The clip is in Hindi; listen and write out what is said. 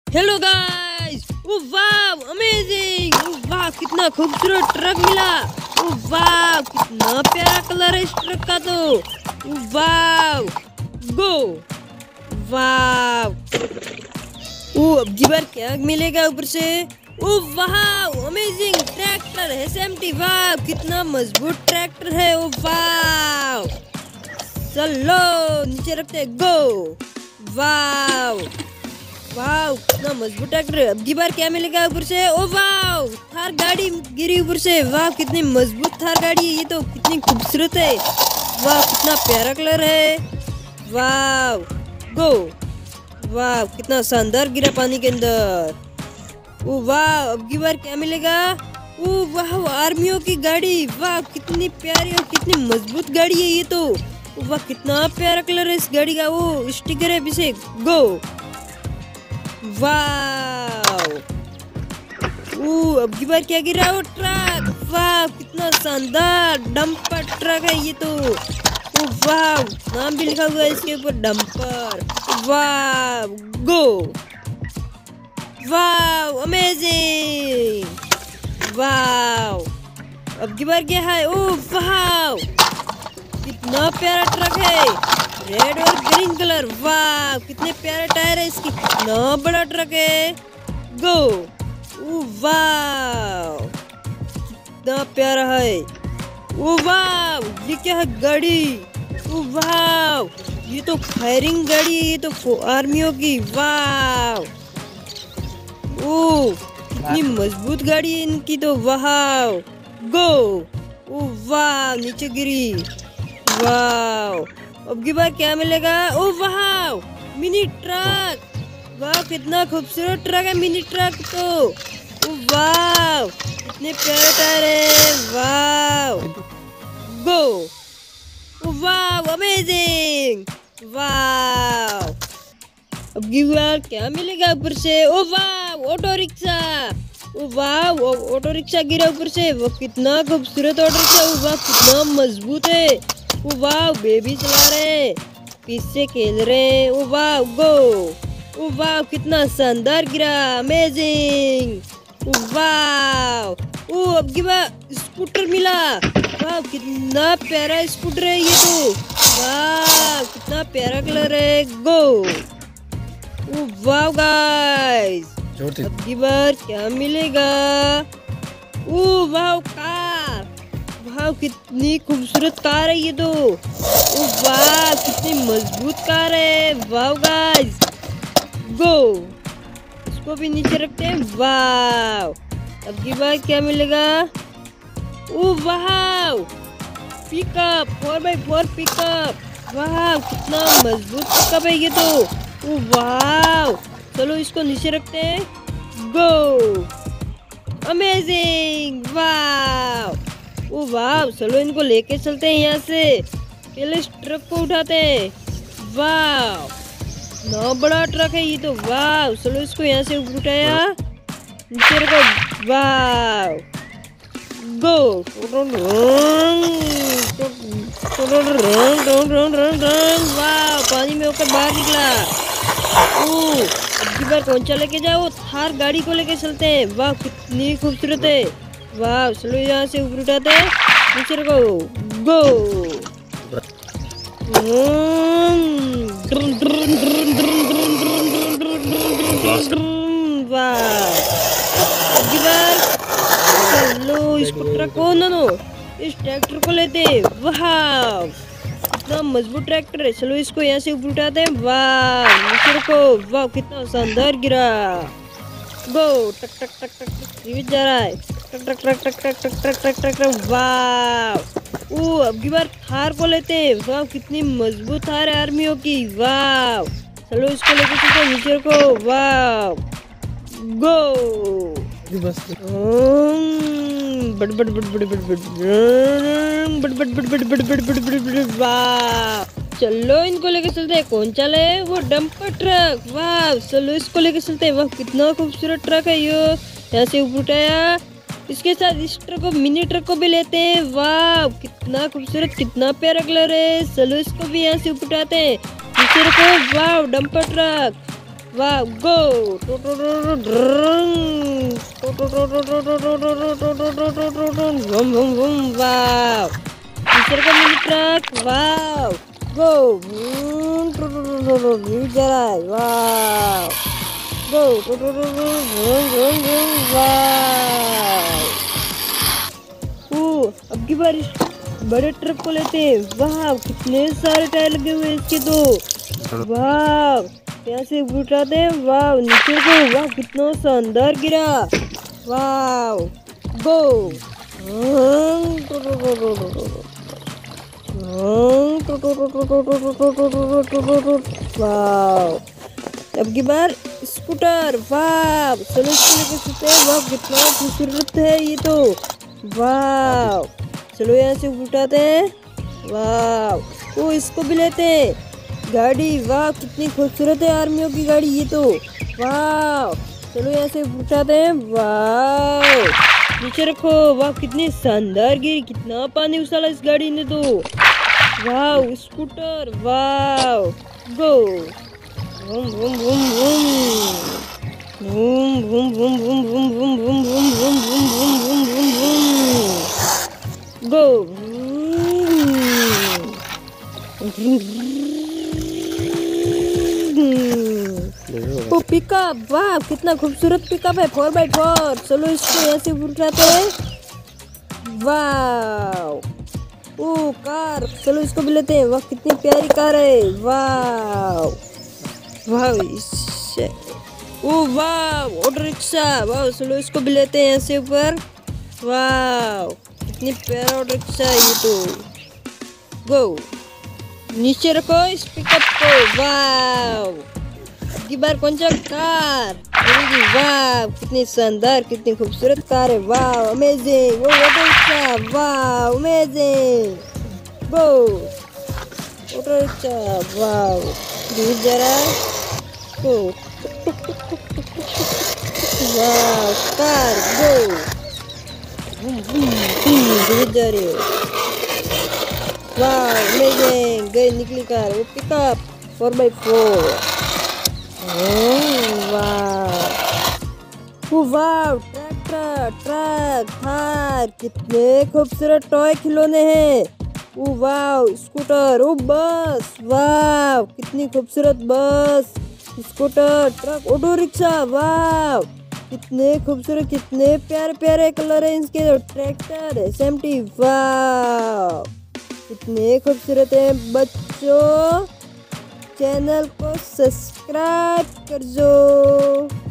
Hello guys, oh wow amazing, oh wow कितना खूबसूरत ट्रक मिला। ओ वाव कितना प्यारा कलर है इस ट्रक का तो। ओ वाव गो वाव। ओ अब की बार क्या मिलेगा ऊपर से। Oh wow amazing tractor SMT। Wow कितना मजबूत ट्रैक्टर है। ओ वाव चलो नीचे रखते गो। वाव वाव कितना मजबूत ट्रैक्टर है। अब की बार क्या मिलेगा ऊपर से। ओ वाव थार गाड़ी गिरी ऊपर से। वाव कितनी मजबूत थार गाड़ी है ये तो, कितनी खूबसूरत है। वाव कितना प्यारा कलर है। वाव गो। वाव कितना शानदार गिरा पानी के अंदर। ओ वाव अब की बार क्या मिलेगा। ओ वाह आर्मियों की गाड़ी। वाह कितनी प्यारी और कितनी मजबूत गाड़ी है ये तो। वाह कितना प्यारा कलर है इस गाड़ी का। वो स्टिकर है पीछे गो। वाव अब की बार क्या गिरा वो ट्रक। वाह कितना शानदार डंपर ट्रक है ये तो। वाह नाम भी लिखा हुआ है इसके ऊपर डंपर। वाह गो। वाह अमेजिंग। वाह अब की बार क्या है। ओ वाह कितना प्यारा ट्रक है, रेड और ग्रीन कलर। वाह कितने प्यारे टायर है इसकी, कितना बड़ा ट्रक है गो। वाह कितना प्यारा है। ओ वाह ये क्या है गाड़ी। ओ वाह ये तो फायरिंग गाड़ी है ये तो आर्मियों की। वाह कितनी मजबूत गाड़ी है इनकी तो। वाह गो। वाह नीचे गिरी। वाह अब की बार क्या मिलेगा। ओ वाह मिनी ट्रक। वाह कितना खूबसूरत ट्रक है मिनी ट्रक तो। वाह कितने प्यारे टायर है। वाह गो। वाह अमेजिंग। वाह अब की बार क्या मिलेगा ऊपर से। ओ वाह ऑटो रिक्शा। ओ वाह ऑटो रिक्शा गिरा ऊपर से। वो कितना खूबसूरत ऑटो रिक्शा। वाह कितना मजबूत है। ओ वाह बेबी चला रहे, पीछे खेल रहे। ओ वाह गो। ओ वाह कितना शानदार गिरा अमेजिंग। ओ वाह अब की बार स्कूटर मिला। वाह कितना प्यारा स्कूटर है ये तो। वाह कितना प्यारा कलर है गो। वाह गाइस अब की बार क्या मिलेगा। ओ वाह कार। वाह कितनी खूबसूरत कार है ये तो। वाह कितनी मजबूत कार है। वाह गाइस गो। इसको भी नीचे रखते हैं। वाह अब की बार क्या मिलेगा। ओ वाह पिकअप 4x4 पिकअप। वाह कितना मजबूत पिकअप है ये तो। वाह चलो इसको नीचे रखते हैं गो। अमेजिंग। वाह वाह चलो इनको लेके चलते हैं यहाँ से। पहले इस ट्रक को उठाते हैं। वाह ना बड़ा ट्रक है ये तो। वाह चलो इसको यहाँ से उठाया नीचे रखो। वाह गो। वाह पानी में होकर बाहर निकला। अब की बार कौन सा लेके जाओ। थार गाड़ी को लेके चलते हैं। वाह कितनी खूबसूरत है। वाह चलो यहाँ से ऊपर उठाते हैं नीचे रखो गो। वाह अब की बार चलो इसको ट्रक को ना इस ट्रैक्टर को लेते हैं। वाह कितना मजबूत ट्रैक्टर है। चलो इसको यहाँ से ऊपर उठाते हैं। वाह नीचे रखो। वाह कितना शानदार गिरा गो। टक टक टक टक टक जा रहा है। टक टक टक टक टक टक टक टक टक टक। वाह अब की बार थार को लेते हैं। वाह कितनी मजबूत थार है आर्मियों की। वाह चलो इसको लेके चलते हैं नीचे रखो। वाह गो। बड़ बड़ बड़ बड़ बड़ बड़ बड़ बड़ बड़ बड़ बड़ बड़ बड़ बड़ बड़। वाह चलो इनको लेके चलते हैं। कौन चले वो डंपर ट्रक। वाह चलो इसको लेके चलते हैं। वाह कितना खूबसूरत ट्रक है ये। यहाँ से ऊपर उठाया इसके साथ इस ट्रक को मिनी ट्रक को भी लेते हैं। वाह कितना खूबसूरत कितना प्यारा कलर है। चलो इसको भी यहाँ से ऊपर उठाते हैं नीचे रखो। वाह डंपर ट्रक। वाह गो वाह टीचर का मिनी ट्रक वाह गो जरा वाह गो वाह अब की बार इस बड़े ट्रक को लेते हैं। वाह कितने सारे टायर लगे हुए इसके तो वाह यहाँ से उठाते हैं। वाह नीचे को वाह कितना शानदार गिरा वाह गो वाह अब की बार स्कूटर वाह चलो इसको लेके चलते हैं। वाह कितना खूबसूरत है ये तो वाह चलो यहाँ से उठाते हैं। वाह इसको भी लेते हैं गाड़ी। वाह कितनी खूबसूरत है आर्मियों की गाड़ी ये तो वाह चलो यहाँ से उठाते हैं। वाह नीचे रखो। वाह कितनी शानदार गिरी कितना पानी उछाला इस गाड़ी ने तो वाह स्कूटर वाह go boom boom boom boom boom boom boom boom boom boom boom boom boom boom boom go वो पिकअप वाह कितना खूबसूरत पिकअप है 4x4। चलो इसको यहाँ से उठाते हैं। वाह कार चलो इसको भी लेते हैं। वाह कितनी प्यारी कार है वाह वाह वाह ऑटो रिक्शा वाह चलो इसको भी लेते हैं ऐसे ऊपर। वाह कितनी प्यारा ऑटो रिक्शा है ये तो गो नीचे रखो इस पिकअप को। वाह की बार कौन सा कार वाह कितनी शानदार कितनी खूबसूरत कार है। वाह अमेजिंग वो ऑटो रिक्शा वाह अमेजिंग गो ऑटो रिक्शा वाह दूर जा रहा है गो वाह कार गो दूर जा रही है। वाह अमेजिंग गई निकली कार वो पिकअप 4x4 वाह ट्रैक्टर ट्रक थार कितने खूबसूरत टॉय खिलौने हैं। वाह स्कूटर बस वाह कितनी खूबसूरत bus scooter truck auto rickshaw वाह कितने खूबसूरत कितने प्यारे प्यारे कलर है इसके। ट्रैक्टर SMT वाह कितने खूबसूरत है। बच्चों चैनल को सब्सक्राइब कर दो।